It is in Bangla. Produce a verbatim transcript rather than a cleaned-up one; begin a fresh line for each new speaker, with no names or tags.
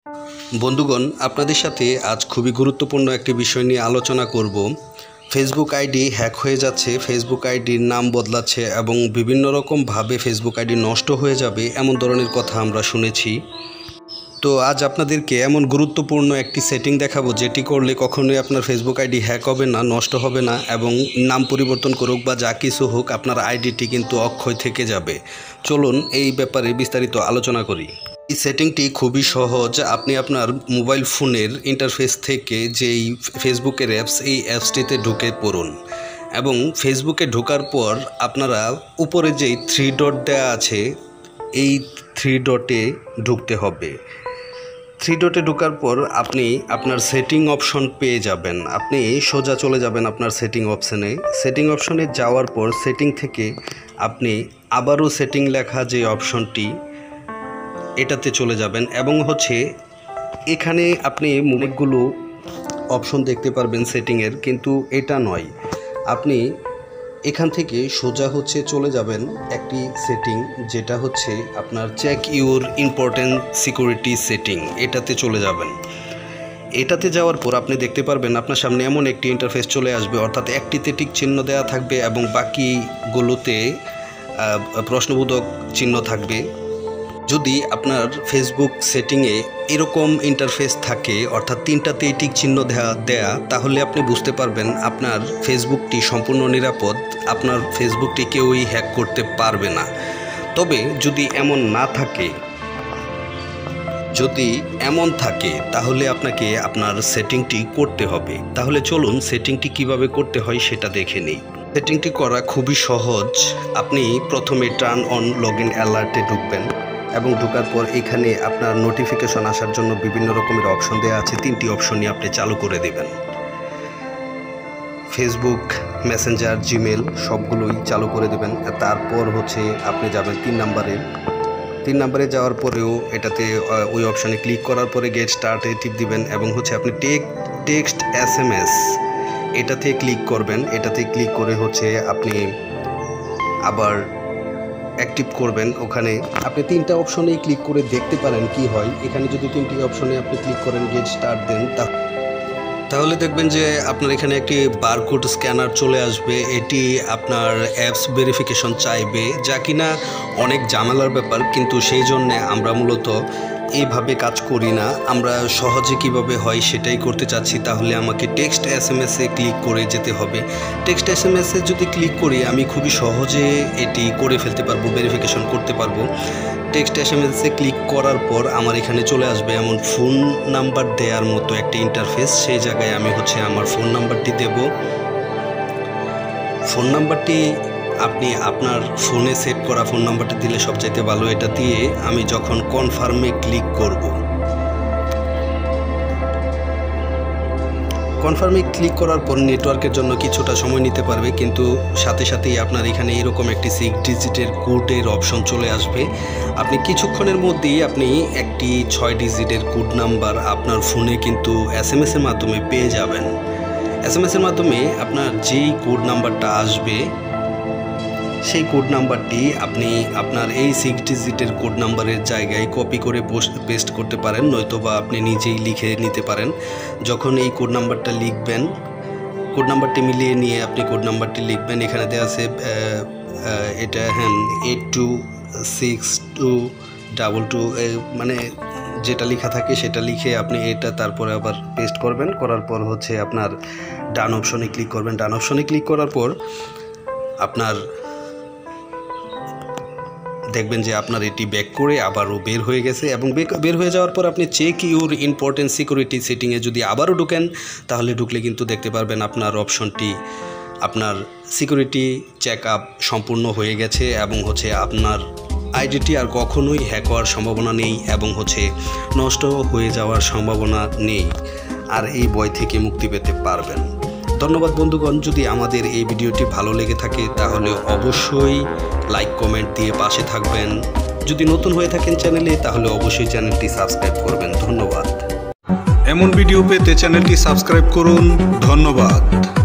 বন্ধুগণ, আপনাদের সাথে আজ খুবই গুরুত্বপূর্ণ একটি বিষয় নিয়ে আলোচনা করব। ফেসবুক আইডি হ্যাক হয়ে যাচ্ছে, ফেসবুক আইডির নাম বদলাচ্ছে এবং বিভিন্ন রকমভাবে ফেসবুক আইডি নষ্ট হয়ে যাবে এমন ধরনের কথা আমরা শুনেছি। তো আজ আপনাদেরকে এমন গুরুত্বপূর্ণ একটি সেটিং দেখাবো যেটি করলে কখনোই আপনার ফেসবুক আইডি হ্যাক হবে না, নষ্ট হবে না এবং নাম পরিবর্তন করুক বা যা কিছু হোক আপনার আইডিটি কিন্তু অক্ষয় থেকে যাবে। চলুন এই ব্যাপারে বিস্তারিত আলোচনা করি। এই সেটিংটি খুবই সহজ। আপনি আপনার মোবাইল ফোনের ইন্টারফেস থেকে যেই ফেসবুকের অ্যাপস, এই অ্যাপসটিতে ঢুকে পড়ুন এবং ফেসবুকে ঢোকার পর আপনারা উপরে যেই থ্রি ডট দেওয়া আছে এই থ্রি ডটে ঢুকতে হবে। থ্রি ডটে ঢোকার পর আপনি আপনার সেটিং অপশন পেয়ে যাবেন। আপনি সোজা চলে যাবেন আপনার সেটিং অপশানে। সেটিং অপশনে যাওয়ার পর সেটিং থেকে আপনি আবারও সেটিং লেখা যে অপশনটি এটাতে চলে যাবেন এবং হচ্ছে এখানে আপনি অনেকগুলো অপশন দেখতে পারবেন সেটিংয়ের, কিন্তু এটা নয়। আপনি এখান থেকে সোজা হচ্ছে চলে যাবেন একটি সেটিং যেটা হচ্ছে আপনার check your important security setting, এটাতে চলে যাবেন। এটাতে যাওয়ার পর আপনি দেখতে পারবেন আপনার সামনে এমন একটি ইন্টারফেস চলে আসবে, অর্থাৎ একটিতে টিক চিহ্ন দেওয়া থাকবে এবং বাকিগুলোতে প্রশ্নবোধক চিহ্ন থাকবে। যদি আপনার ফেসবুক সেটিংয়ে এরকম ইন্টারফেস থাকে, অর্থাৎ তিনটাতেই টিক চিহ্ন দেওয়া দেয়া তাহলে আপনি বুঝতে পারবেন আপনার ফেসবুকটি সম্পূর্ণ নিরাপদ, আপনার ফেসবুকটি কেউই হ্যাক করতে পারবে না। তবে যদি এমন না থাকে, যদি এমন থাকে তাহলে আপনাকে আপনার সেটিংটি করতে হবে। তাহলে চলুন সেটিংটি কিভাবে করতে হয় সেটা দেখে নিই। সেটিংটি করা খুবই সহজ। আপনি প্রথমে টার্ন অন লগ ইন অ্যালার্টে ঢুকবেন এবং ঢোকার পর এখানে আপনার নোটিফিকেশন আসার জন্য বিভিন্ন রকমের অপশন দেওয়া আছে। তিনটি অপশনই আপনি চালু করে দেবেন। ফেসবুক, মেসেঞ্জার, জিমেল সবগুলোই চালু করে দেবেন। তারপর হচ্ছে আপনি যাবেন তিন নাম্বারে। তিন নাম্বারে যাওয়ার পরেও এটাতে ওই অপশানে ক্লিক করার পরে গেট স্টার্টে টিপ দিবেন এবং হচ্ছে আপনি take text S M S এটাতে ক্লিক করবেন। এটাতে ক্লিক করে হচ্ছে আপনি আবার অ্যাক্টিভ করবেন। ওখানে আপনি তিনটা অপশনেই ক্লিক করে দেখতে পারেন কি হয়। এখানে যদি তিনটি অপশনে আপনি ক্লিক করেন, গেট স্টার্ট দেন, তাহলে দেখবেন যে আপনার এখানে একটি বারকোড স্ক্যানার চলে আসবে। এটি আপনার অ্যাপস ভেরিফিকেশন চাইবে, যা কিনা অনেক ঝামেলার ব্যাপার, কিন্তু সেই জন্যে আমরা মূলত এইভাবে কাজ করি না। আমরা সহজে কিভাবে হয় সেটাই করতে চাচ্ছি। তাহলে আমাকে টেক্সট এস এম এসে ক্লিক করে যেতে হবে। টেক্সট এস এম এসে যদি ক্লিক করি আমি খুবই সহজে এটি করে ফেলতে পারবো, ভেরিফিকেশন করতে পারবো। টেক্সট এস এম এসে ক্লিক করার পর আমার এখানে চলে আসবে এমন ফোন নাম্বার দেওয়ার মতো একটা ইন্টারফেস। সেই জায়গায় আমি হচ্ছে আমার ফোন নাম্বারটি দেব। ফোন নাম্বারটি আপনি আপনার ফোনে সেট করা ফোন নাম্বারটা দিলে সবচাইতে ভালো। এটা দিয়ে আমি যখন কনফার্মে ক্লিক করব, কনফার্মে ক্লিক করার পর নেটওয়ার্কের জন্য কিছুটা সময় নিতে পারবে, কিন্তু সাথে সাথেই আপনার এখানে এরকম একটি সিক্স ডিজিটের কোডের অপশন চলে আসবে। আপনি কিছুক্ষণের মধ্যেই আপনি একটি ছয় ডিজিটের কোড নাম্বার আপনার ফোনে কিন্তু এস এম এসের মাধ্যমে পেয়ে যাবেন। এস এম এসের মাধ্যমে আপনার যেই কোড নাম্বারটা আসবে সেই কোড নাম্বারটি আপনি আপনার এই সিক্স ডিজিটের কোড নাম্বারের জায়গায় কপি করে পেস্ট করতে পারেন, নয়তোবা আপনি নিজেই লিখে নিতে পারেন। যখন এই কোড নাম্বারটা লিখবেন, কোড নাম্বারটি মিলিয়ে নিয়ে আপনি কোড নাম্বারটি লিখবেন। এখানে দেওয়া আছে এটা হ্যাঁ eight two six two double two, মানে যেটা লেখা থাকে সেটা লিখে আপনি এটা তারপরে আবার পেস্ট করবেন। করার পর হচ্ছে আপনার ডান অপশনে ক্লিক করবেন। ডান অপশনে ক্লিক করার পর আপনার দেখবেন যে আপনার এটি ব্যাক করে আবারও বের হয়ে গেছে এবং বের হয়ে যাওয়ার পর আপনি চেক ইউর ইম্পর্টেন্ট সিকিউরিটি সেটিংয়ে যদি আবারও ঢুকেন তাহলে ঢুকলে কিন্তু দেখতে পারবেন আপনার অপশনটি, আপনার সিকিউরিটি চেক আপ সম্পূর্ণ হয়ে গেছে এবং হচ্ছে আপনার আইডিটি আর কখনোই হ্যাক হওয়ার সম্ভাবনা নেই এবং হচ্ছে নষ্ট হয়ে যাওয়ার সম্ভাবনা নেই। আর এই ভয় থেকে মুক্তি পেতে পারবেন। ধন্যবাদ বন্ধুগণ। যদি আমাদের এই ভিডিওটি ভালো লেগে থাকে তাহলে অবশ্যই লাইক কমেন্ট দিয়ে পাশে থাকবেন। যদি নতুন হয়ে থাকেন চ্যানেলে তাহলে অবশ্যই চ্যানেলটি সাবস্ক্রাইব করবেন। ধন্যবাদ।
এমন ভিডিও পেতে চ্যানেলটি সাবস্ক্রাইব করুন। ধন্যবাদ।